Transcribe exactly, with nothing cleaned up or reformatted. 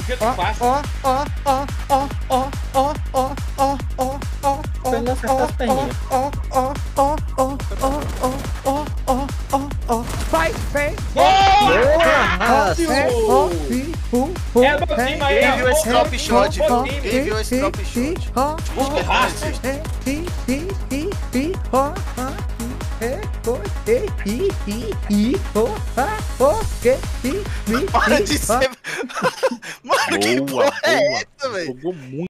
que tu faz? Ó, ó, ó, ó, ó, ó, ó, ó, ó, ó. Foi ele acertar as perninhas. Ó, ó, ó, ó, ó, ó, ó, ó, ó, ó. Vai, vem. É do time aí, Quem viu esse ó, drop ó, shot? ó, ó, time. Quem viu esse drop shot? Para de ser. Mano, que Boa, porra é boa. essa, velho? Jogou muito.